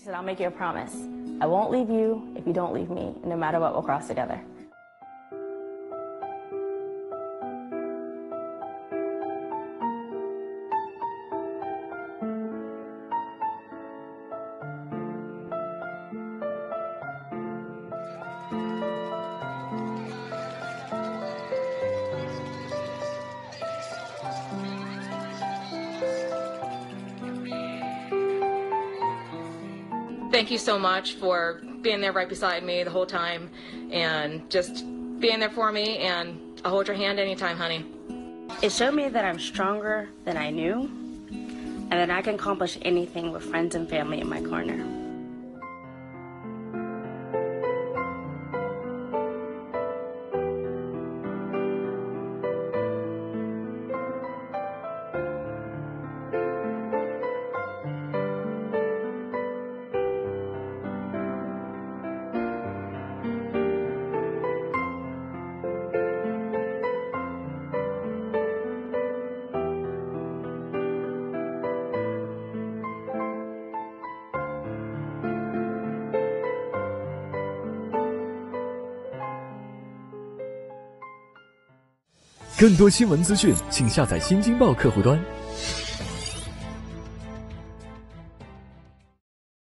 She said, I'll make you a promise. I won't leave you if you don't leave me, and no matter what, we'll cross together. Thank you so much for being there right beside me the whole time and just being there for me, and I'll hold your hand anytime, honey. It showed me that I'm stronger than I knew and that I can accomplish anything with friends and family in my corner. 更多新闻资讯，请下载新京报客户端。